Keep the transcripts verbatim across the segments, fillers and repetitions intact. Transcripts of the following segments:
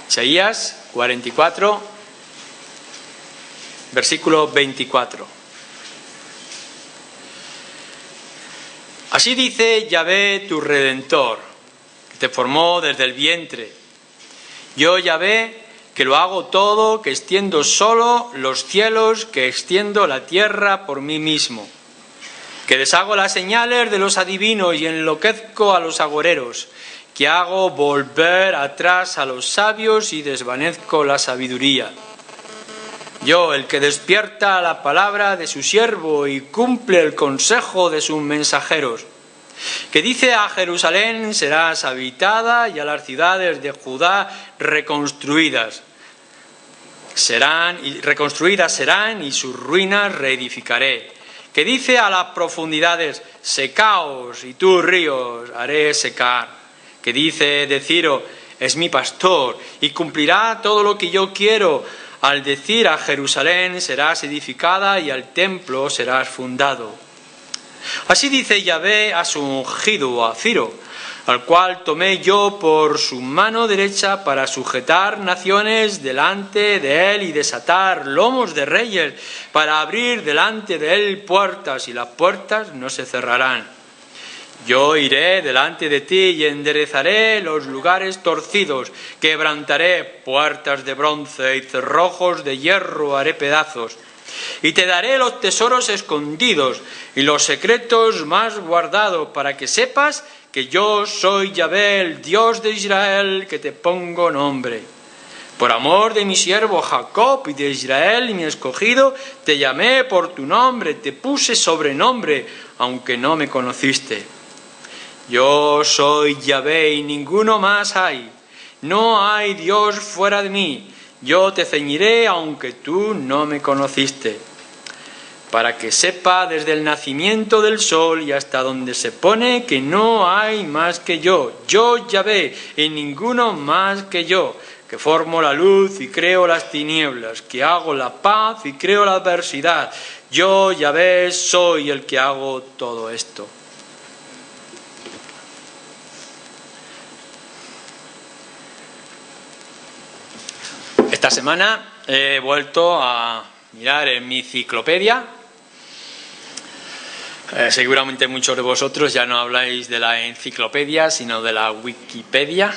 Isaías cuarenta y cuatro, versículo veinticuatro. Así dice Yahvé tu Redentor, que te formó desde el vientre. Yo, Yahvé, que lo hago todo, que extiendo solo los cielos, que extiendo la tierra por mí mismo, que deshago las señales de los adivinos y enloquezco a los agoreros, que hago volver atrás a los sabios y desvanezco la sabiduría. Yo, el que despierta la palabra de su siervo y cumple el consejo de sus mensajeros, que dice a Jerusalén serás habitada y a las ciudades de Judá reconstruidas. Serán, y reconstruidas serán y sus ruinas reedificaré. Que dice a las profundidades secaos y tú ríos haré secar. Que dice de Ciro es mi pastor y cumplirá todo lo que yo quiero. Al decir a Jerusalén serás edificada y al templo serás fundado. Así dice Yahvé a su ungido, a Ciro, al cual tomé yo por su mano derecha para sujetar naciones delante de él y desatar lomos de reyes, para abrir delante de él puertas y las puertas no se cerrarán. Yo iré delante de ti y enderezaré los lugares torcidos, quebrantaré puertas de bronce y cerrojos de hierro haré pedazos. Y te daré los tesoros escondidos y los secretos más guardados, para que sepas que yo soy Yahvé, el Dios de Israel, que te pongo nombre. Por amor de mi siervo Jacob y de Israel y mi escogido, te llamé por tu nombre, te puse sobrenombre, aunque no me conociste. Yo soy Yahvé y ninguno más hay. No hay Dios fuera de mí. Yo te ceñiré aunque tú no me conociste. Para que sepa desde el nacimiento del sol y hasta donde se pone que no hay más que yo. Yo Yahvé y ninguno más que yo, que formo la luz y creo las tinieblas, que hago la paz y creo la adversidad. Yo Yahvé soy el que hago todo esto. Esta semana he vuelto a mirar en mi enciclopedia. Eh, seguramente muchos de vosotros ya no habláis de la enciclopedia, sino de la Wikipedia.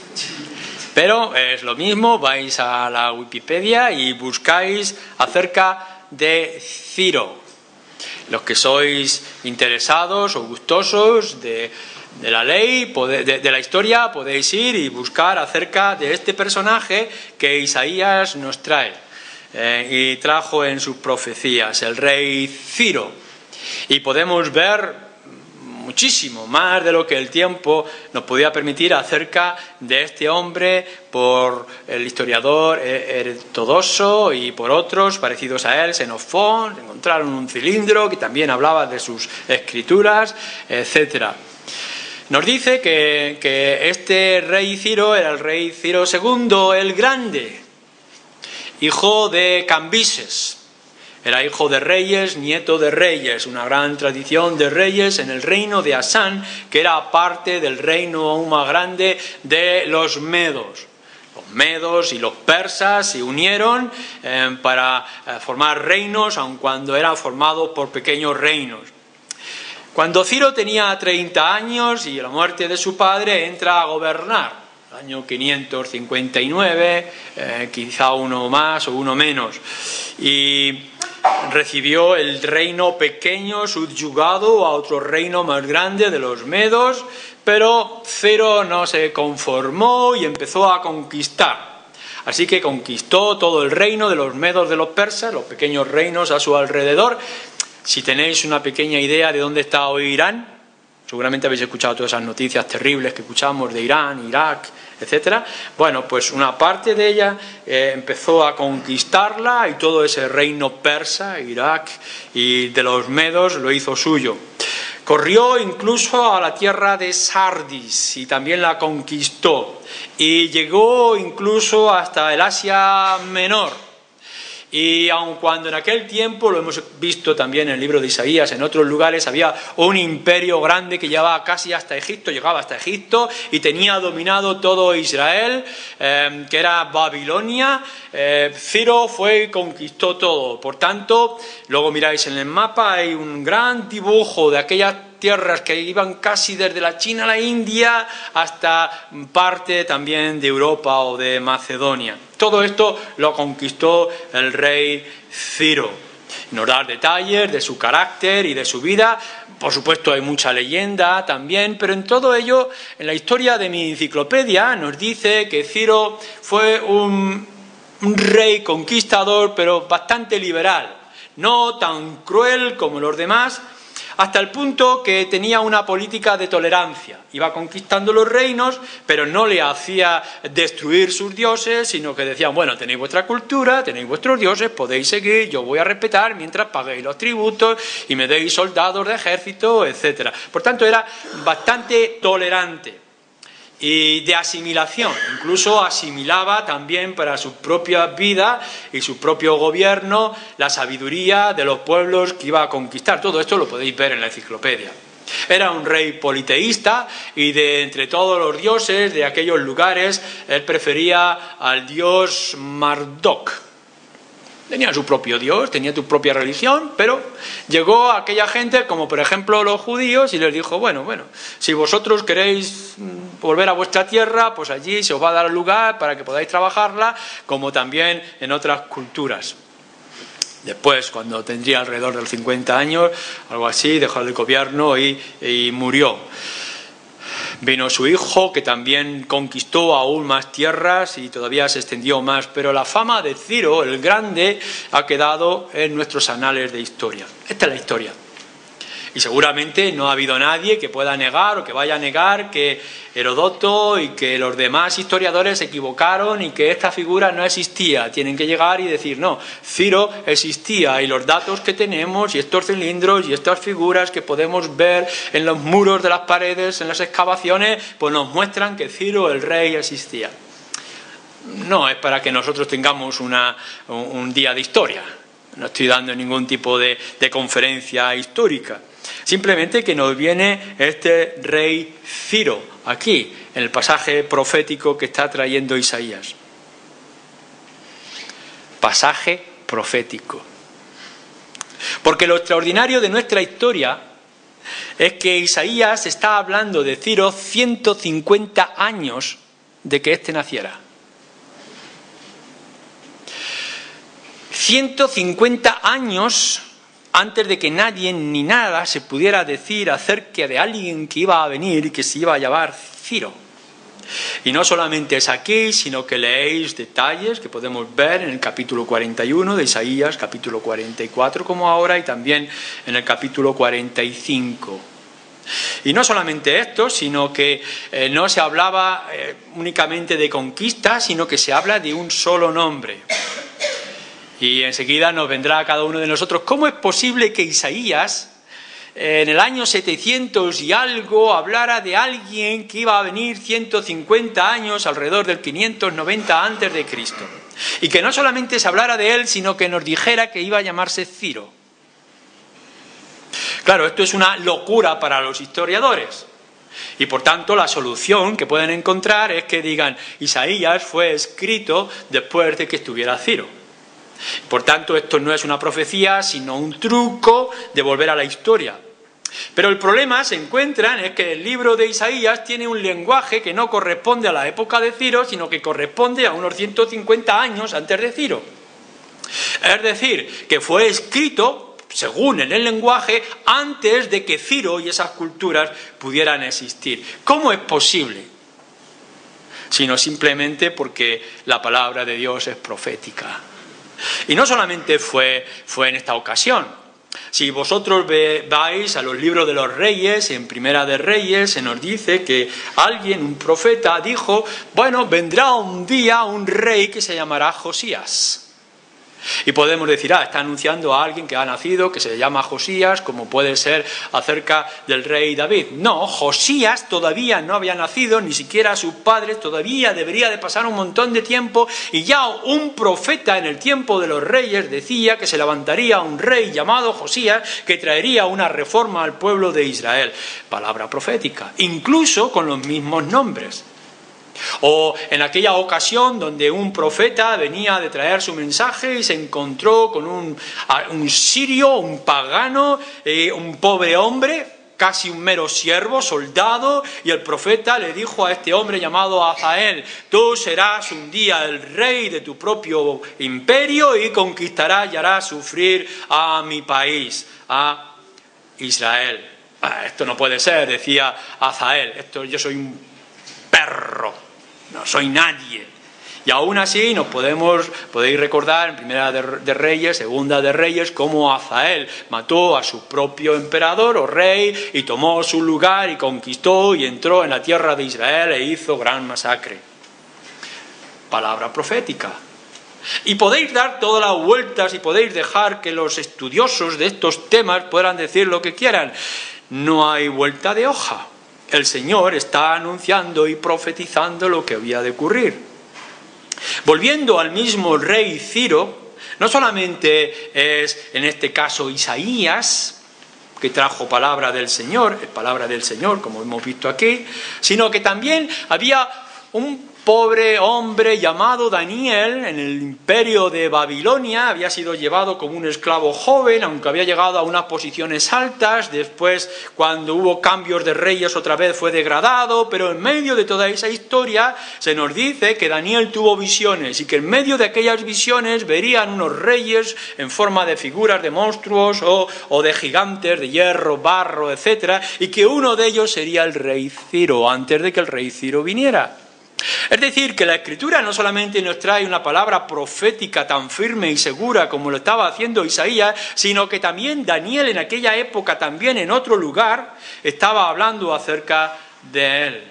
Pero es lo mismo, vais a la Wikipedia y buscáis acerca de Ciro. Los que sois interesados o gustosos de... de la ley, de, de la historia, podéis ir y buscar acerca de este personaje que Isaías nos trae eh, y trajo en sus profecías, el rey Ciro. Y podemos ver muchísimo más de lo que el tiempo nos podía permitir acerca de este hombre por el historiador Heródoto y por otros parecidos a él, Xenofón. Encontraron un cilindro que también hablaba de sus escrituras, etcétera. Nos dice que, que este rey Ciro era el rey Ciro segundo el Grande, hijo de Cambises. Era hijo de reyes, nieto de reyes, una gran tradición de reyes en el reino de Asán, que era parte del reino aún más grande de los medos. Los medos y los persas se unieron eh, para eh, formar reinos, aun cuando eran formados por pequeños reinos. Cuando Ciro tenía treinta años y a la muerte de su padre entra a gobernar, año quinientos cincuenta y nueve, eh, quizá uno más o uno menos, y recibió el reino pequeño subyugado a otro reino más grande de los medos, pero Ciro no se conformó y empezó a conquistar. Así que conquistó todo el reino de los medos de los persas, los pequeños reinos a su alrededor. Si tenéis una pequeña idea de dónde está hoy Irán, seguramente habéis escuchado todas esas noticias terribles que escuchamos de Irán, Irak, etcétera. Bueno, pues una parte de ella eh, empezó a conquistarla y todo ese reino persa, Irak y de los medos lo hizo suyo. Corrió incluso a la tierra de Sardis y también la conquistó. Y llegó incluso hasta el Asia Menor. Y aun cuando en aquel tiempo, lo hemos visto también en el libro de Isaías, en otros lugares, había un imperio grande que llegaba casi hasta Egipto, llegaba hasta Egipto y tenía dominado todo Israel, eh, que era Babilonia, eh, Ciro fue y conquistó todo. Por tanto, luego miráis en el mapa, hay un gran dibujo de aquellas tierras que iban casi desde la China a la India hasta parte también de Europa o de Macedonia. Todo esto lo conquistó el rey Ciro. Nos da detalles de su carácter y de su vida. Por supuesto hay mucha leyenda también, pero en todo ello, en la historia de mi enciclopedia nos dice que Ciro fue un, un rey conquistador, pero bastante liberal, no tan cruel como los demás, hasta el punto que tenía una política de tolerancia. Iba conquistando los reinos, pero no le hacía destruir sus dioses, sino que decían, bueno, tenéis vuestra cultura, tenéis vuestros dioses, podéis seguir, yo voy a respetar mientras paguéis los tributos y me deis soldados de ejército, etcétera. Por tanto, era bastante tolerante y de asimilación, incluso asimilaba también para su propia vida y su propio gobierno la sabiduría de los pueblos que iba a conquistar. Todo esto lo podéis ver en la enciclopedia. Era un rey politeísta y de entre todos los dioses de aquellos lugares, él prefería al dios Marduk. Tenía su propio Dios, tenía tu propia religión, pero llegó a aquella gente, como por ejemplo los judíos, y les dijo, bueno, bueno, si vosotros queréis volver a vuestra tierra, pues allí se os va a dar lugar para que podáis trabajarla, como también en otras culturas. Después, cuando tendría alrededor de los cincuenta años, algo así, dejó el gobierno y, y murió. Vino su hijo, que también conquistó aún más tierras y todavía se extendió más, pero la fama de Ciro, el Grande, ha quedado en nuestros anales de historia. Esta es la historia. Y seguramente no ha habido nadie que pueda negar o que vaya a negar que Heródoto y que los demás historiadores se equivocaron y que esta figura no existía. Tienen que llegar y decir, no, Ciro existía y los datos que tenemos y estos cilindros y estas figuras que podemos ver en los muros de las paredes, en las excavaciones, pues nos muestran que Ciro el rey existía. No es para que nosotros tengamos una, un día de historia. No estoy dando ningún tipo de, de conferencia histórica. Simplemente que nos viene este rey Ciro, aquí, en el pasaje profético que está trayendo Isaías. Pasaje profético. Porque lo extraordinario de nuestra historia es que Isaías está hablando de Ciro ciento cincuenta años de que éste naciera. ciento cincuenta años antes de que nadie ni nada se pudiera decir acerca de alguien que iba a venir y que se iba a llamar Ciro. Y no solamente es aquí, sino que leéis detalles que podemos ver en el capítulo cuarenta y uno de Isaías, capítulo cuarenta y cuatro como ahora, y también en el capítulo cuarenta y cinco. Y no solamente esto, sino que eh, no se hablaba eh, únicamente de conquista, sino que se habla de un solo nombre. Y enseguida nos vendrá a cada uno de nosotros, ¿cómo es posible que Isaías en el año setecientos y algo hablara de alguien que iba a venir ciento cincuenta años, alrededor del quinientos noventa antes de Cristo? Y que no solamente se hablara de él, sino que nos dijera que iba a llamarse Ciro. Claro, esto es una locura para los historiadores. Y por tanto la solución que pueden encontrar es que digan, Isaías fue escrito después de que estuviera Ciro. Por tanto, esto no es una profecía, sino un truco de volver a la historia. Pero el problema se encuentra en que el libro de Isaías tiene un lenguaje que no corresponde a la época de Ciro, sino que corresponde a unos ciento cincuenta años antes de Ciro. Es decir, que fue escrito, según en el lenguaje, antes de que Ciro y esas culturas pudieran existir. ¿Cómo es posible? Sino simplemente porque la palabra de Dios es profética. Y no solamente fue, fue en esta ocasión. Si vosotros ve, vais a los libros de los reyes, en Primera de Reyes, se nos dice que alguien, un profeta, dijo, bueno, vendrá un día un rey que se llamará Josías. Y podemos decir, ah, está anunciando a alguien que ha nacido, que se llama Josías, como puede ser acerca del rey David. No, Josías todavía no había nacido, ni siquiera sus padres, todavía debería de pasar un montón de tiempo, y ya un profeta en el tiempo de los reyes decía que se levantaría un rey llamado Josías que traería una reforma al pueblo de Israel. Palabra profética, incluso con los mismos nombres. O en aquella ocasión donde un profeta venía de traer su mensaje y se encontró con un, un sirio, un pagano, eh, un pobre hombre, casi un mero siervo, soldado, y el profeta le dijo a este hombre llamado Hazael: tú serás un día el rey de tu propio imperio y conquistarás y harás sufrir a mi país, a Israel. Ah, esto no puede ser, decía Hazael, esto, yo soy un perro, no soy nadie. Y aún así nos podemos, podéis recordar en Primera de, de Reyes, Segunda de Reyes, cómo Hazael mató a su propio emperador o rey y tomó su lugar y conquistó y entró en la tierra de Israel e hizo gran masacre. Palabra profética. Y podéis dar todas las vueltas y podéis dejar que los estudiosos de estos temas puedan decir lo que quieran. No hay vuelta de hoja. El Señor está anunciando y profetizando lo que había de ocurrir. Volviendo al mismo rey Ciro, no solamente es en este caso Isaías, que trajo palabra del Señor, palabra del Señor, como hemos visto aquí, sino que también había un pobre hombre llamado Daniel en el imperio de Babilonia, había sido llevado como un esclavo joven, aunque había llegado a unas posiciones altas. Después, cuando hubo cambios de reyes, otra vez fue degradado, pero en medio de toda esa historia se nos dice que Daniel tuvo visiones y que en medio de aquellas visiones verían unos reyes en forma de figuras de monstruos o, o de gigantes, de hierro, barro, etcétera, y que uno de ellos sería el rey Ciro, antes de que el rey Ciro viniera. Es decir, que la Escritura no solamente nos trae una palabra profética tan firme y segura como lo estaba haciendo Isaías, sino que también Daniel en aquella época, también en otro lugar, estaba hablando acerca de él.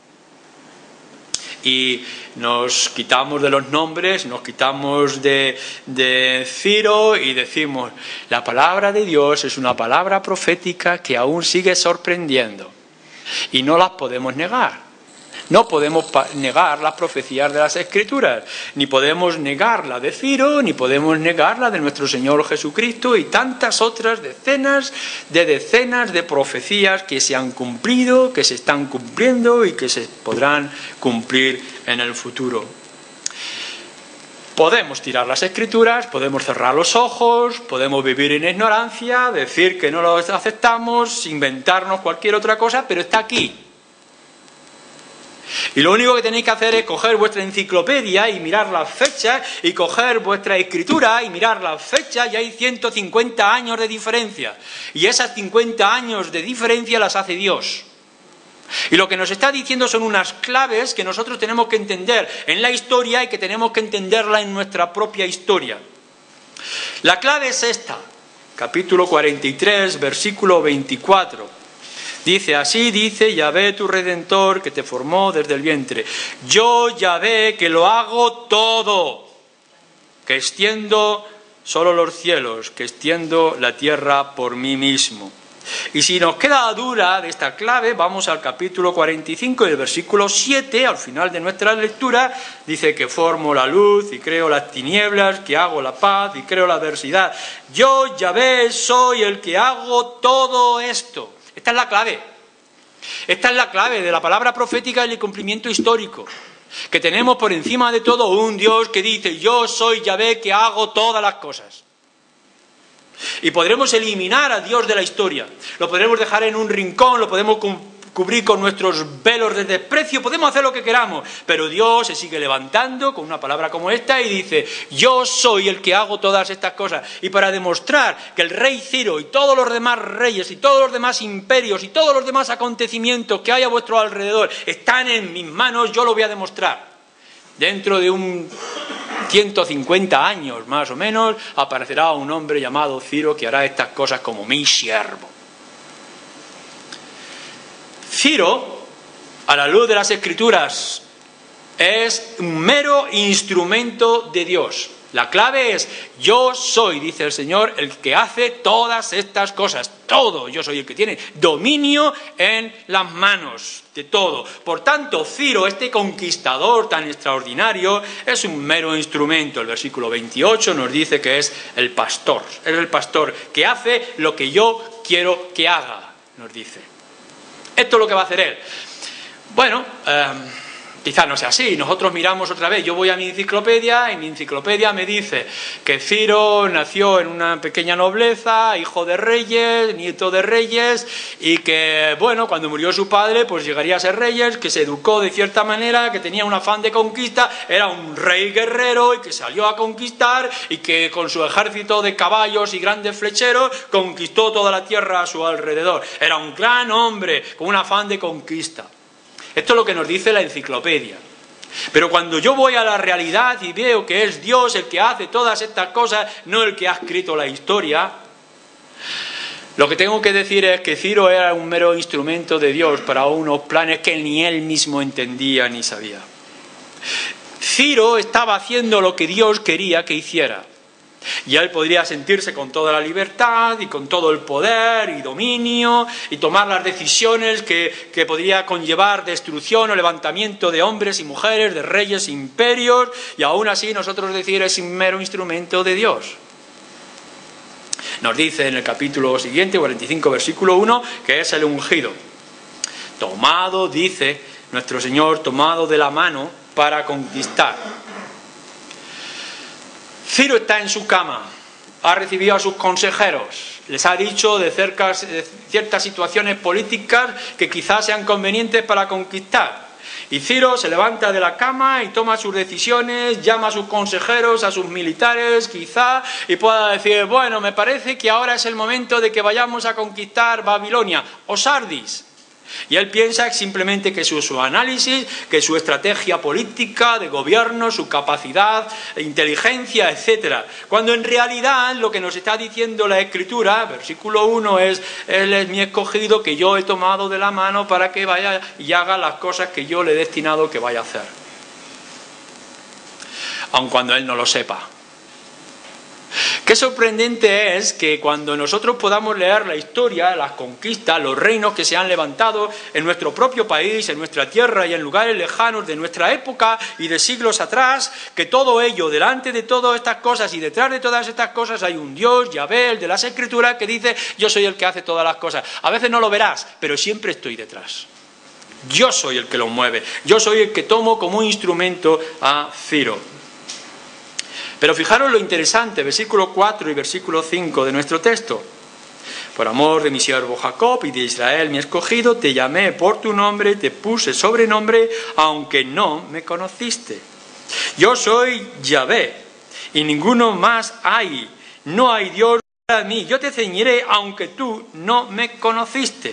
Y nos quitamos de los nombres, nos quitamos de, de Ciro y decimos, la palabra de Dios es una palabra profética que aún sigue sorprendiendo y no las podemos negar. No podemos negar las profecías de las Escrituras, ni podemos negar la de Ciro, ni podemos negar la de nuestro Señor Jesucristo y tantas otras decenas de decenas de profecías que se han cumplido, que se están cumpliendo y que se podrán cumplir en el futuro. Podemos tirar las Escrituras, podemos cerrar los ojos, podemos vivir en ignorancia, decir que no lo aceptamos, inventarnos cualquier otra cosa, pero está aquí. Y lo único que tenéis que hacer es coger vuestra enciclopedia y mirar las fechas, y coger vuestra escritura y mirar las fechas, y hay ciento cincuenta años de diferencia. Y esas cincuenta años de diferencia las hace Dios. Y lo que nos está diciendo son unas claves que nosotros tenemos que entender en la historia y que tenemos que entenderla en nuestra propia historia. La clave es esta, capítulo cuarenta y tres, versículo veinticuatro. Dice, así dice Yahvé tu Redentor que te formó desde el vientre. Yo Yahvé que lo hago todo, que extiendo solo los cielos, que extiendo la tierra por mí mismo. Y si nos queda duda de esta clave, vamos al capítulo cuarenta y cinco y el versículo siete, al final de nuestra lectura, dice que formo la luz y creo las tinieblas, que hago la paz y creo la adversidad. Yo Yahvé soy el que hago todo esto. Esta es la clave. Esta es la clave de la palabra profética y el cumplimiento histórico. Que tenemos por encima de todo un Dios que dice, yo soy Yahvé que hago todas las cosas. Y podremos eliminar a Dios de la historia. Lo podremos dejar en un rincón, lo podemos cubrir con nuestros velos de desprecio, podemos hacer lo que queramos. Pero Dios se sigue levantando con una palabra como esta y dice, yo soy el que hago todas estas cosas. Y para demostrar que el rey Ciro y todos los demás reyes y todos los demás imperios y todos los demás acontecimientos que hay a vuestro alrededor están en mis manos, yo lo voy a demostrar. Dentro de un ciento cincuenta años más o menos aparecerá un hombre llamado Ciro que hará estas cosas como mi siervo. Ciro, a la luz de las Escrituras, es un mero instrumento de Dios. La clave es, yo soy, dice el Señor, el que hace todas estas cosas, todo. Yo soy el que tiene dominio en las manos de todo. Por tanto, Ciro, este conquistador tan extraordinario, es un mero instrumento. El versículo veintiocho nos dice que es el pastor, es el pastor que hace lo que yo quiero que haga, nos dice. Esto es lo que va a hacer él. Bueno, eh, quizás no sea así. Nosotros miramos otra vez, yo voy a mi enciclopedia y mi enciclopedia me dice que Ciro nació en una pequeña nobleza, hijo de reyes, nieto de reyes, y que, bueno, cuando murió su padre, pues llegaría a ser reyes, que se educó de cierta manera, que tenía un afán de conquista, era un rey guerrero y que salió a conquistar y que con su ejército de caballos y grandes flecheros conquistó toda la tierra a su alrededor. Era un gran hombre con un afán de conquista. Esto es lo que nos dice la enciclopedia. Pero cuando yo voy a la realidad y veo que es Dios el que hace todas estas cosas, no el que ha escrito la historia, lo que tengo que decir es que Ciro era un mero instrumento de Dios para unos planes que ni él mismo entendía ni sabía. Ciro estaba haciendo lo que Dios quería que hiciera. Y él podría sentirse con toda la libertad y con todo el poder y dominio y tomar las decisiones que, que podría conllevar destrucción o levantamiento de hombres y mujeres, de reyes e imperios, y aún así nosotros decir es un mero instrumento de Dios. Nos dice en el capítulo siguiente, cuarenta y cinco, versículo uno, que es el ungido. Tomado, dice nuestro Señor, tomado de la mano para conquistar. Ciro está en su cama, ha recibido a sus consejeros, les ha dicho de, cerca, de ciertas situaciones políticas que quizás sean convenientes para conquistar. Y Ciro se levanta de la cama y toma sus decisiones, llama a sus consejeros, a sus militares, quizá, y pueda decir, bueno, me parece que ahora es el momento de que vayamos a conquistar Babilonia o Sardis. Y él piensa simplemente que su, su análisis, que su estrategia política de gobierno, su capacidad, inteligencia, etcétera. Cuando en realidad lo que nos está diciendo la Escritura, versículo uno, es, él es mi escogido que yo he tomado de la mano para que vaya y haga las cosas que yo le he destinado que vaya a hacer. Aun cuando él no lo sepa. Qué sorprendente es que cuando nosotros podamos leer la historia, las conquistas, los reinos que se han levantado en nuestro propio país, en nuestra tierra y en lugares lejanos de nuestra época y de siglos atrás, que todo ello, delante de todas estas cosas y detrás de todas estas cosas hay un Dios, Yahvé, el de las Escrituras, que dice, yo soy el que hace todas las cosas. A veces no lo verás, pero siempre estoy detrás. Yo soy el que lo mueve, yo soy el que tomo como instrumento a Ciro. Pero fijaros lo interesante, versículo cuatro y versículo cinco de nuestro texto. Por amor de mi siervo Jacob y de Israel mi escogido, te llamé por tu nombre, te puse sobrenombre, aunque no me conociste. Yo soy Yahvé, y ninguno más hay. No hay Dios para mí. Yo te ceñiré, aunque tú no me conociste.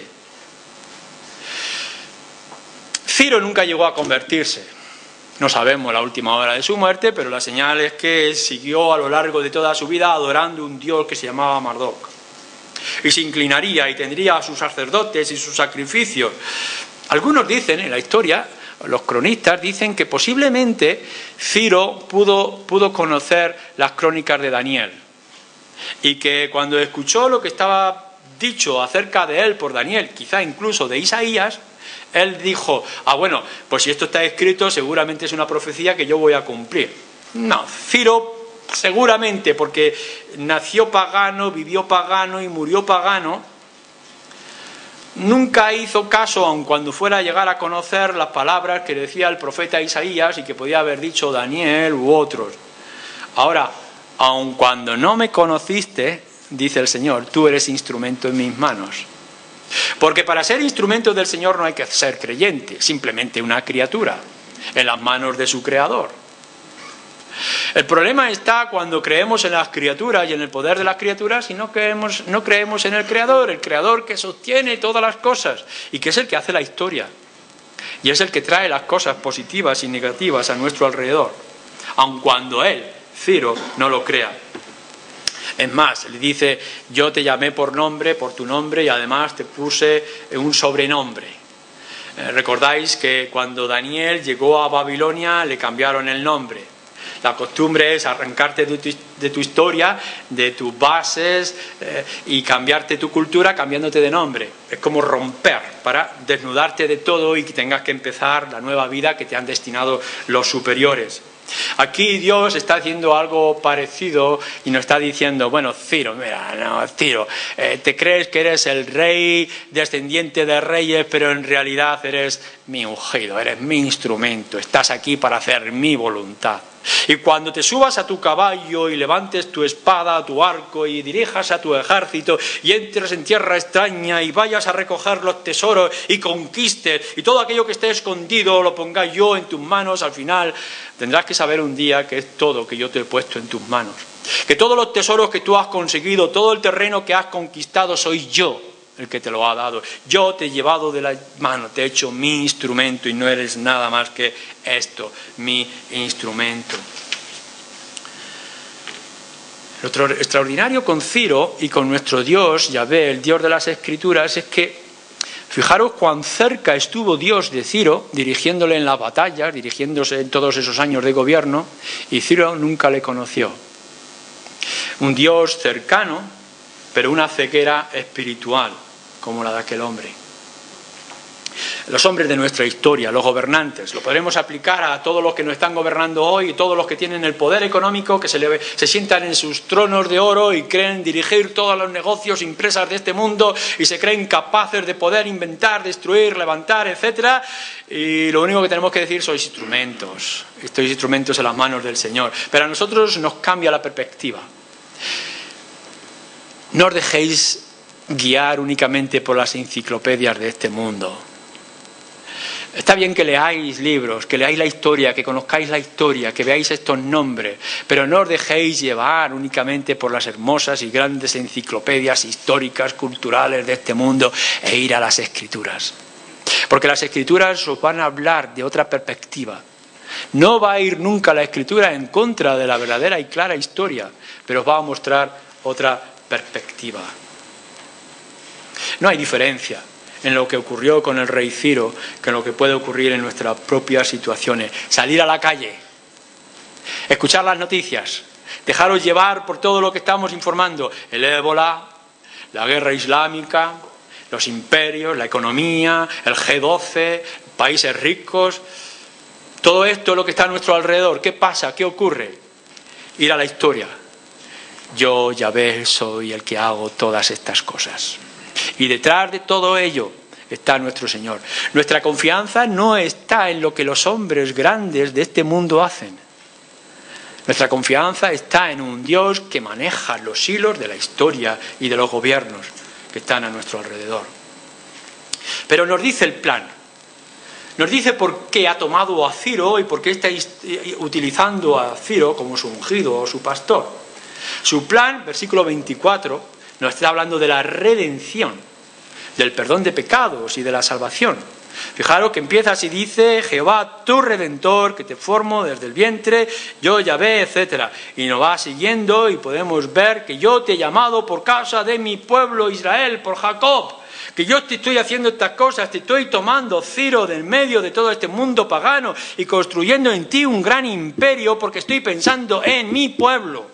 Ciro nunca llegó a convertirse. No sabemos la última hora de su muerte, pero la señal es que siguió a lo largo de toda su vida adorando un dios que se llamaba Marduk. Y se inclinaría y tendría a sus sacerdotes y sus sacrificios. Algunos dicen en la historia, los cronistas dicen que posiblemente Ciro pudo, pudo conocer las crónicas de Daniel. Y que cuando escuchó lo que estaba dicho acerca de él por Daniel, quizá incluso de Isaías, él dijo, ah bueno, pues si esto está escrito seguramente es una profecía que yo voy a cumplir. No, Ciro seguramente, porque nació pagano, vivió pagano y murió pagano, nunca hizo caso, aun cuando fuera a llegar a conocer las palabras que decía el profeta Isaías y que podía haber dicho Daniel u otros. Ahora, aun cuando no me conociste, dice el Señor, tú eres instrumento en mis manos. Porque para ser instrumento del Señor no hay que ser creyente, simplemente una criatura en las manos de su Creador. El problema está cuando creemos en las criaturas y en el poder de las criaturas y no creemos, no creemos en el Creador, el Creador que sostiene todas las cosas y que es el que hace la historia. Y es el que trae las cosas positivas y negativas a nuestro alrededor, aun cuando él, Ciro, no lo crea. Es más, le dice, yo te llamé por nombre, por tu nombre, y además te puse un sobrenombre. Eh, Recordáis que cuando Daniel llegó a Babilonia le cambiaron el nombre. La costumbre es arrancarte de tu, de tu historia, de tus bases eh, y cambiarte tu cultura cambiándote de nombre. Es como romper para desnudarte de todo y que tengas que empezar la nueva vida que te han destinado los superiores. Aquí Dios está haciendo algo parecido y nos está diciendo, bueno, Ciro, mira, no, Ciro, eh, te crees que eres el rey, descendiente de reyes, pero en realidad eres mi ungido, eres mi instrumento, estás aquí para hacer mi voluntad. Y cuando te subas a tu caballo y levantes tu espada, tu arco y dirijas a tu ejército y entres en tierra extraña y vayas a recoger los tesoros y conquistes y todo aquello que esté escondido lo ponga yo en tus manos, al final tendrás que saber un día que es todo que yo te he puesto en tus manos. Que todos los tesoros que tú has conseguido, todo el terreno que has conquistado soy yo el que te lo ha dado. Yo te he llevado de la mano, te he hecho mi instrumento y no eres nada más que esto, mi instrumento. Lo extraordinario con Ciro y con nuestro Dios, Yahvé, el Dios de las Escrituras, es que fijaros cuán cerca estuvo Dios de Ciro, dirigiéndole en las batallas, dirigiéndose en todos esos años de gobierno, y Ciro nunca le conoció. Un Dios cercano, pero una ceguera espiritual, como la de aquel hombre. Los hombres de nuestra historia, los gobernantes, lo podremos aplicar a todos los que nos están gobernando hoy, todos los que tienen el poder económico, que se, le, se sientan en sus tronos de oro y creen dirigir todos los negocios, empresas de este mundo y se creen capaces de poder inventar, destruir, levantar, etcétera. Y lo único que tenemos que decir, sois instrumentos, estos instrumentos en las manos del Señor. Pero a nosotros nos cambia la perspectiva. No os dejéis guiar únicamente por las enciclopedias de este mundo. Está bien que leáis libros, que leáis la historia, que conozcáis la historia, que veáis estos nombres, pero no os dejéis llevar únicamente por las hermosas y grandes enciclopedias históricas, culturales de este mundo e ir a las Escrituras. Porque las Escrituras os van a hablar de otra perspectiva. No va a ir nunca la Escritura en contra de la verdadera y clara historia, pero os va a mostrar otra perspectiva. No hay diferencia en lo que ocurrió con el rey Ciro que en lo que puede ocurrir en nuestras propias situaciones. Salir a la calle, escuchar las noticias, dejaros llevar por todo lo que estamos informando, el ébola, la guerra islámica, los imperios, la economía, el G doce, países ricos, todo esto es lo que está a nuestro alrededor. ¿Qué pasa? ¿Qué ocurre? Ir a la historia. Yo, Yahvé, soy el que hago todas estas cosas. Y detrás de todo ello está nuestro Señor. Nuestra confianza no está en lo que los hombres grandes de este mundo hacen. Nuestra confianza está en un Dios que maneja los hilos de la historia y de los gobiernos que están a nuestro alrededor. Pero nos dice el plan. Nos dice por qué ha tomado a Ciro y por qué está utilizando a Ciro como su ungido o su pastor. Su plan, versículo veinticuatro, nos está hablando de la redención, del perdón de pecados y de la salvación. Fijaros que empieza así, dice, Jehová tu Redentor, que te formo desde el vientre, yo Yahvé, etcétera. Y nos va siguiendo y podemos ver que yo te he llamado por causa de mi pueblo Israel, por Jacob. Que yo te estoy haciendo estas cosas, te estoy tomando, Ciro, del medio de todo este mundo pagano y construyendo en ti un gran imperio porque estoy pensando en mi pueblo.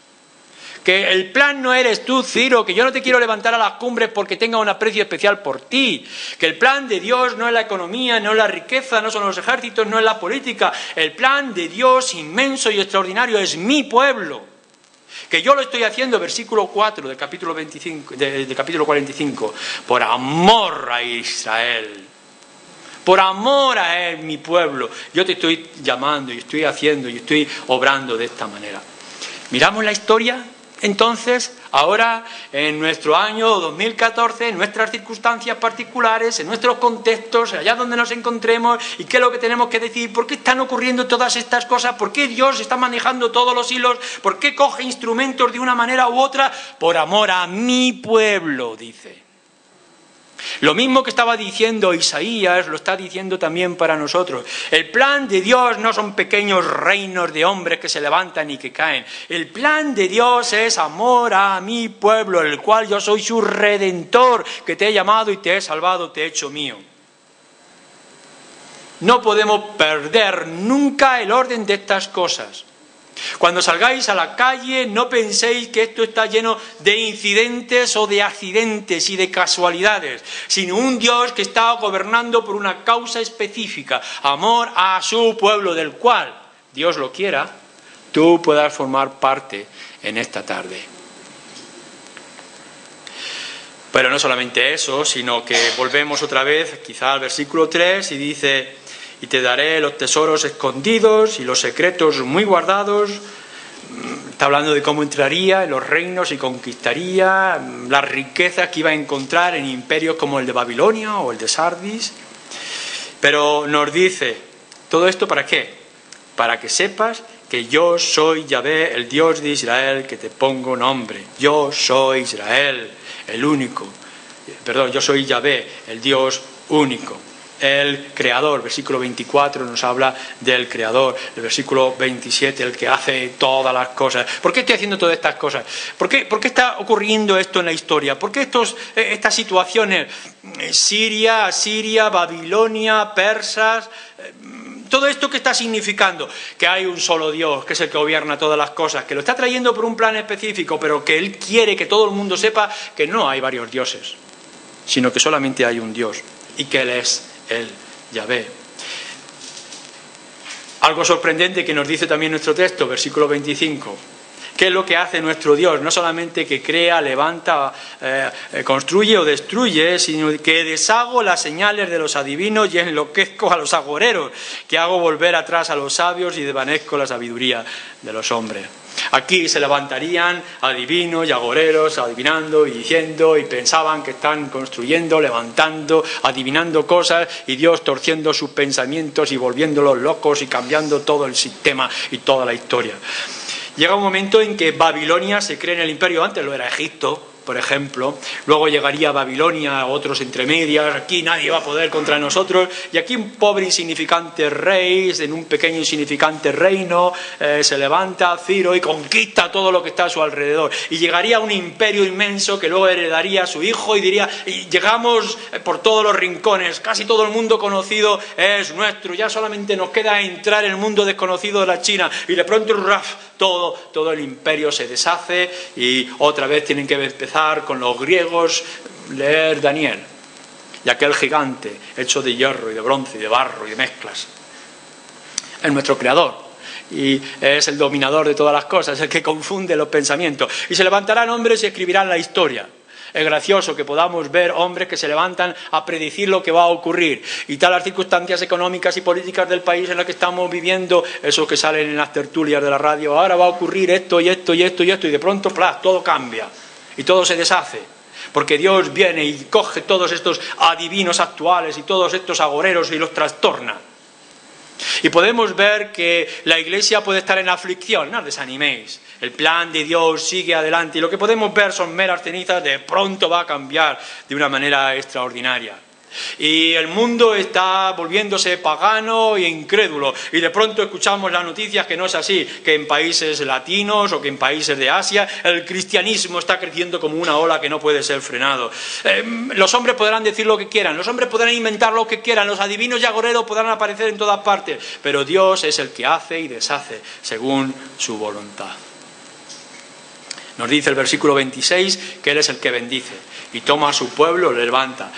Que el plan no eres tú, Ciro, que yo no te quiero levantar a las cumbres porque tenga un aprecio especial por ti. Que el plan de Dios no es la economía, no es la riqueza, no son los ejércitos, no es la política. El plan de Dios inmenso y extraordinario es mi pueblo. Que yo lo estoy haciendo, versículo cuatro del capítulo, veinticinco, de, del capítulo cuarenta y cinco, por amor a Israel. Por amor a él, mi pueblo. Yo te estoy llamando y estoy haciendo y estoy obrando de esta manera. Miramos la historia. Entonces, ahora, en nuestro año dos mil catorce, en nuestras circunstancias particulares, en nuestros contextos, allá donde nos encontremos, y qué es lo que tenemos que decir, por qué están ocurriendo todas estas cosas, por qué Dios está manejando todos los hilos, por qué coge instrumentos de una manera u otra, por amor a mi pueblo, dice. Lo mismo que estaba diciendo Isaías, lo está diciendo también para nosotros. El plan de Dios no son pequeños reinos de hombres que se levantan y que caen. El plan de Dios es amor a mi pueblo, el cual yo soy su redentor, que te he llamado y te he salvado, te he hecho mío. No podemos perder nunca el orden de estas cosas. Cuando salgáis a la calle, no penséis que esto está lleno de incidentes o de accidentes y de casualidades, sino un Dios que está gobernando por una causa específica, amor a su pueblo, del cual, Dios lo quiera, tú puedas formar parte en esta tarde. Pero no solamente eso, sino que volvemos otra vez, quizá al versículo tres, y dice: y te daré los tesoros escondidos y los secretos muy guardados. Está hablando de cómo entraría en los reinos y conquistaría las riquezas que iba a encontrar en imperios como el de Babilonia o el de Sardis. Pero nos dice, ¿todo esto para qué? Para que sepas que yo soy Yahvé, el Dios de Israel, que te pongo nombre. Yo soy Israel, el único. Perdón, yo soy Yahvé, el Dios único. El Creador, versículo veinticuatro nos habla del Creador, el versículo veintisiete, el que hace todas las cosas. ¿Por qué estoy haciendo todas estas cosas? ¿Por qué, por qué está ocurriendo esto en la historia? ¿Por qué estos, estas situaciones, Siria, Asiria, Babilonia, persas, todo esto qué está significando? Que hay un solo Dios, que es el que gobierna todas las cosas, que lo está trayendo por un plan específico, pero que Él quiere que todo el mundo sepa que no hay varios dioses, sino que solamente hay un Dios, y que Él es el Yahvé. Algo sorprendente que nos dice también nuestro texto, versículo veinticinco. ¿Qué es lo que hace nuestro Dios? No solamente que crea, levanta, eh, construye o destruye, sino que deshago las señales de los adivinos y enloquezco a los agoreros, que hago volver atrás a los sabios y desvanezco la sabiduría de los hombres. Aquí se levantarían adivinos y agoreros adivinando y diciendo, y pensaban que están construyendo, levantando, adivinando cosas, y Dios torciendo sus pensamientos y volviéndolos locos y cambiando todo el sistema y toda la historia. Llega un momento en que Babilonia se cree en el imperio, antes lo era Egipto, por ejemplo, luego llegaría Babilonia, otros entre medias, aquí nadie va a poder contra nosotros, y aquí un pobre insignificante rey, en un pequeño insignificante reino, eh, se levanta Ciro y conquista todo lo que está a su alrededor, y llegaría un imperio inmenso que luego heredaría a su hijo y diría, y llegamos por todos los rincones, casi todo el mundo conocido es nuestro, ya solamente nos queda entrar en el mundo desconocido de la China, y de pronto ¡raf! todo, todo el imperio se deshace, y otra vez tienen que empezar con los griegos, leer Daniel, y aquel gigante hecho de hierro y de bronce y de barro y de mezclas. Es nuestro creador y es el dominador de todas las cosas, es el que confunde los pensamientos. Y se levantarán hombres y escribirán la historia. Es gracioso que podamos ver hombres que se levantan a predecir lo que va a ocurrir. Y tal las circunstancias económicas y políticas del país en las que estamos viviendo, esos que salen en las tertulias de la radio, ahora va a ocurrir esto y esto y esto y esto, y de pronto, ¡plas!, todo cambia. Y todo se deshace, porque Dios viene y coge todos estos adivinos actuales y todos estos agoreros y los trastorna. Y podemos ver que la Iglesia puede estar en aflicción, no os desaniméis. El plan de Dios sigue adelante y lo que podemos ver son meras cenizas, de pronto va a cambiar de una manera extraordinaria. Y el mundo está volviéndose pagano e incrédulo, y de pronto escuchamos las noticias que no es así, que en países latinos o que en países de Asia el cristianismo está creciendo como una ola que no puede ser frenado. Eh, los hombres podrán decir lo que quieran, los hombres podrán inventar lo que quieran, los adivinos y agoreros podrán aparecer en todas partes, pero Dios es el que hace y deshace según su voluntad. Nos dice el versículo veintiséis que Él es el que bendice y toma a su pueblo, lo levanta.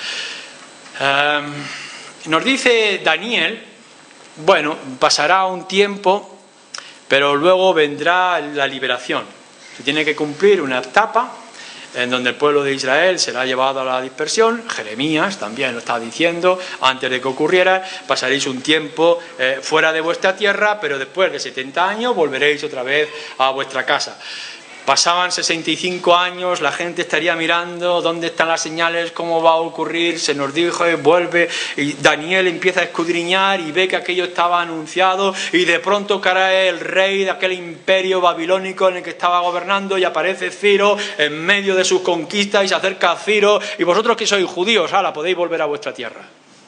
Um, nos dice Daniel, bueno, pasará un tiempo, pero luego vendrá la liberación. Se tiene que cumplir una etapa en donde el pueblo de Israel será llevado a la dispersión. Jeremías también lo está diciendo, antes de que ocurriera, pasaréis un tiempo eh, fuera de vuestra tierra, pero después de setenta años volveréis otra vez a vuestra casa. Pasaban sesenta y cinco años, la gente estaría mirando dónde están las señales, cómo va a ocurrir, se nos dijo, vuelve, y Daniel empieza a escudriñar y ve que aquello estaba anunciado, y de pronto cae el rey de aquel imperio babilónico en el que estaba gobernando, y aparece Ciro en medio de sus conquistas, y se acerca a Ciro, y vosotros que sois judíos, ¡hala!, podéis volver a vuestra tierra.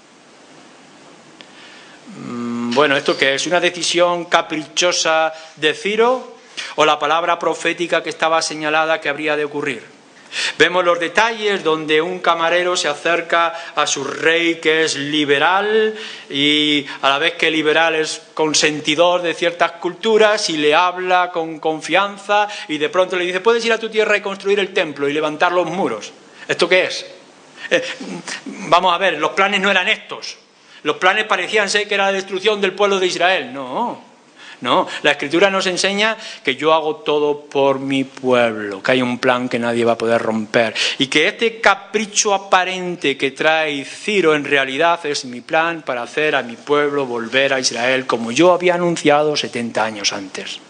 Bueno, ¿esto qué es? ¿Una decisión caprichosa de Ciro? ¿O la palabra profética que estaba señalada que habría de ocurrir? Vemos los detalles donde un camarero se acerca a su rey que es liberal y a la vez que liberal es consentidor de ciertas culturas y le habla con confianza y de pronto le dice: puedes ir a tu tierra y construir el templo y levantar los muros. ¿Esto qué es? Eh, vamos a ver, los planes no eran estos. Los planes parecían ser que era la destrucción del pueblo de Israel. No. No, la Escritura nos enseña que yo hago todo por mi pueblo, que hay un plan que nadie va a poder romper y que este capricho aparente que trae Ciro en realidad es mi plan para hacer a mi pueblo volver a Israel como yo había anunciado setenta años antes.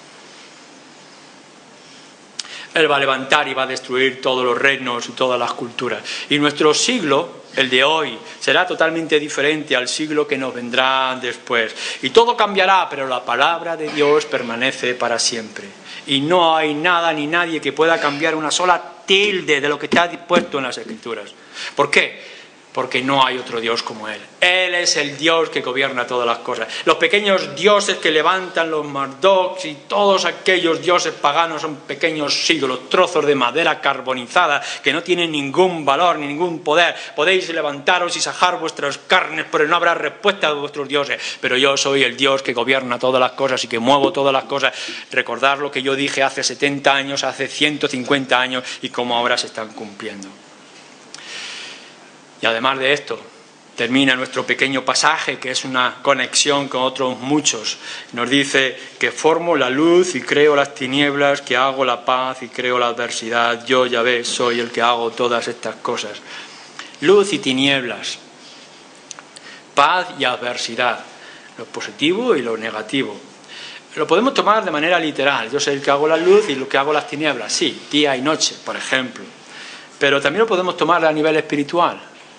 Él va a levantar y va a destruir todos los reinos y todas las culturas. Y nuestro siglo, el de hoy, será totalmente diferente al siglo que nos vendrá después. Y todo cambiará, pero la palabra de Dios permanece para siempre. Y no hay nada ni nadie que pueda cambiar una sola tilde de lo que está dispuesto en las Escrituras. ¿Por qué? Porque no hay otro Dios como Él. Él es el Dios que gobierna todas las cosas. Los pequeños dioses que levantan los Mardoks y todos aquellos dioses paganos son pequeños ídolos, trozos de madera carbonizada que no tienen ningún valor ni ningún poder. Podéis levantaros y sajar vuestras carnes, pero no habrá respuesta de vuestros dioses. Pero yo soy el Dios que gobierna todas las cosas y que muevo todas las cosas. Recordad lo que yo dije hace setenta años, hace ciento cincuenta años y cómo ahora se están cumpliendo. Y además de esto, termina nuestro pequeño pasaje, que es una conexión con otros muchos. Nos dice que formo la luz y creo las tinieblas, que hago la paz y creo la adversidad. Yo, Yahvé, soy el que hago todas estas cosas. Luz y tinieblas, paz y adversidad, lo positivo y lo negativo. Lo podemos tomar de manera literal. Yo soy el que hago la luz y lo que hago las tinieblas. Sí, día y noche, por ejemplo. Pero también lo podemos tomar a nivel espiritual.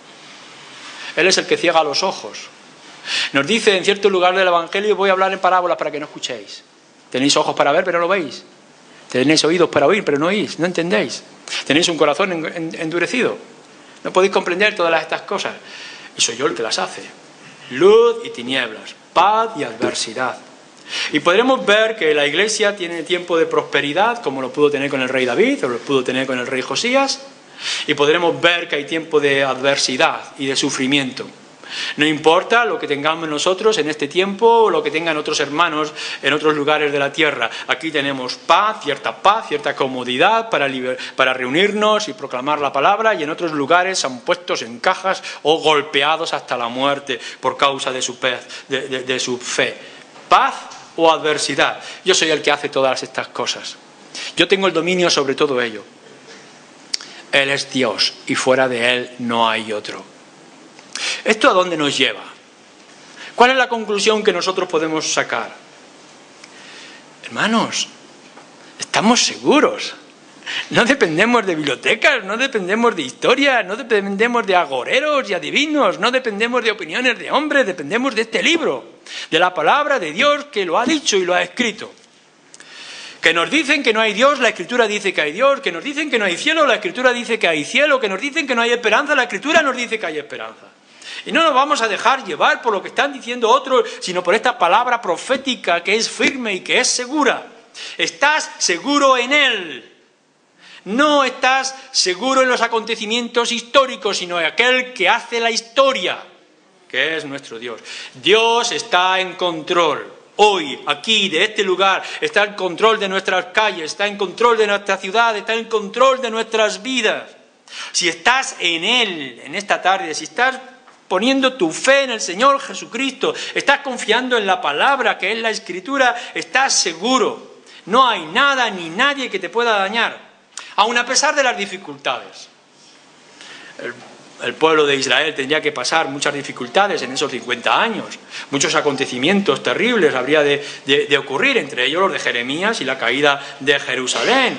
Él es el que ciega los ojos. Nos dice en cierto lugar del Evangelio: voy a hablar en parábolas para que no escuchéis. Tenéis ojos para ver, pero no veis. Tenéis oídos para oír, pero no oís, no entendéis. Tenéis un corazón endurecido. No podéis comprender todas estas cosas. Y soy yo el que las hace. Luz y tinieblas, paz y adversidad. Y podremos ver que la Iglesia tiene tiempo de prosperidad, como lo pudo tener con el rey David, o lo pudo tener con el rey Josías. Y podremos ver que hay tiempo de adversidad y de sufrimiento. No importa lo que tengamos nosotros en este tiempo o lo que tengan otros hermanos en otros lugares de la tierra. Aquí tenemos paz, cierta paz, cierta comodidad para, liber- para reunirnos y proclamar la palabra, y en otros lugares son puestos en cajas o golpeados hasta la muerte por causa de su, pe- de, de, de su fe. Paz o adversidad. Yo soy el que hace todas estas cosas. Yo tengo el dominio sobre todo ello. Él es Dios y fuera de Él no hay otro. ¿Esto a dónde nos lleva? ¿Cuál es la conclusión que nosotros podemos sacar? Hermanos, estamos seguros. No dependemos de bibliotecas, no dependemos de historia, no dependemos de agoreros y adivinos, no dependemos de opiniones de hombres, dependemos de este libro, de la palabra de Dios que lo ha dicho y lo ha escrito. Que nos dicen que no hay Dios, la Escritura dice que hay Dios. Que nos dicen que no hay cielo, la Escritura dice que hay cielo. Que nos dicen que no hay esperanza, la Escritura nos dice que hay esperanza. Y no nos vamos a dejar llevar por lo que están diciendo otros, sino por esta palabra profética que es firme y que es segura. Estás seguro en Él. No estás seguro en los acontecimientos históricos, sino en aquel que hace la historia, que es nuestro Dios. Dios está en control. Hoy, aquí, de este lugar, está en control de nuestras calles, está en control de nuestra ciudad, está en control de nuestras vidas. Si estás en Él, en esta tarde, si estás poniendo tu fe en el Señor Jesucristo, estás confiando en la palabra que es la Escritura, estás seguro. No hay nada ni nadie que te pueda dañar, aun a pesar de las dificultades. El El pueblo de Israel tendría que pasar muchas dificultades en esos cincuenta años. Muchos acontecimientos terribles habría de, de, de ocurrir, entre ellos los de Jeremías y la caída de Jerusalén.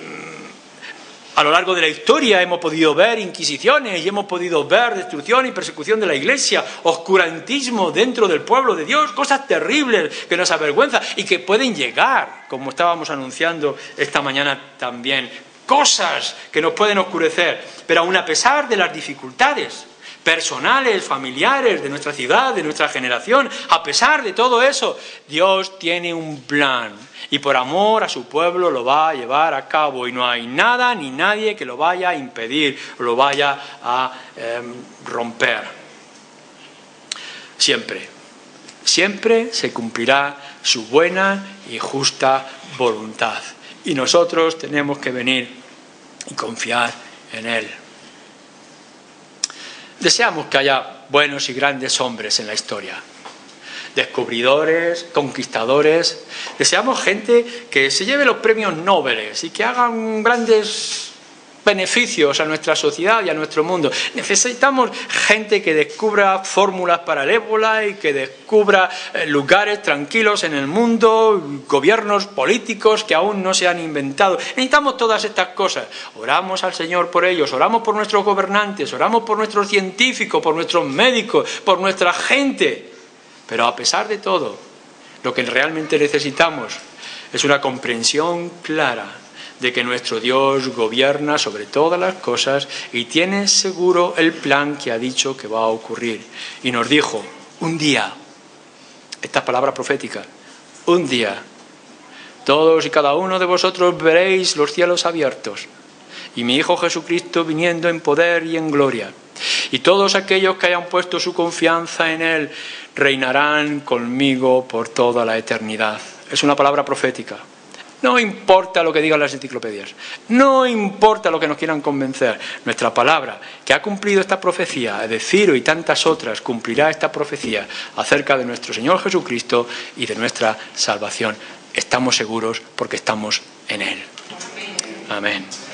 A lo largo de la historia hemos podido ver inquisiciones y hemos podido ver destrucción y persecución de la Iglesia, oscurantismo dentro del pueblo de Dios, cosas terribles que nos avergüenzan y que pueden llegar, como estábamos anunciando esta mañana también. Cosas que nos pueden oscurecer, pero aun a pesar de las dificultades, personales, familiares, de nuestra ciudad, de nuestra generación. A pesar de todo eso, Dios tiene un plan y por amor a su pueblo lo va a llevar a cabo y no hay nada ni nadie que lo vaya a impedir o lo vaya a eh, romper. Siempre, siempre se cumplirá su buena y justa voluntad y nosotros tenemos que venir y confiar en Él. Deseamos que haya buenos y grandes hombres en la historia, descubridores, conquistadores. Deseamos gente que se lleve los premios Nobel y que hagan grandes beneficios a nuestra sociedad y a nuestro mundo. Necesitamos gente que descubra fórmulas para el ébola y que descubra lugares tranquilos en el mundo, gobiernos políticos que aún no se han inventado. Necesitamos todas estas cosas. Oramos al Señor por ellos, oramos por nuestros gobernantes, oramos por nuestros científicos, por nuestros médicos, por nuestra gente. Pero a pesar de todo, lo que realmente necesitamos es una comprensión clara de que nuestro Dios gobierna sobre todas las cosas y tiene seguro el plan que ha dicho que va a ocurrir. Y nos dijo, un día, esta palabra profética, un día, todos y cada uno de vosotros veréis los cielos abiertos y mi Hijo Jesucristo viniendo en poder y en gloria. Y todos aquellos que hayan puesto su confianza en Él reinarán conmigo por toda la eternidad. Es una palabra profética. No importa lo que digan las enciclopedias, no importa lo que nos quieran convencer, nuestra palabra, que ha cumplido esta profecía, de Ciro y tantas otras, cumplirá esta profecía acerca de nuestro Señor Jesucristo y de nuestra salvación. Estamos seguros porque estamos en Él. Amén.